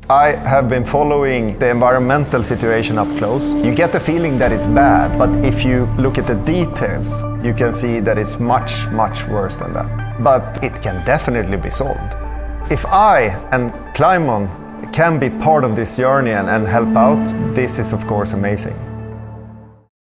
I have been following the environmental situation up close. You get the feeling that it's bad, but if you look at the details, you can see that it's much, much worse than that. But it can definitely be solved. If I and Climeon can be part of this journey and help out, this is of course amazing.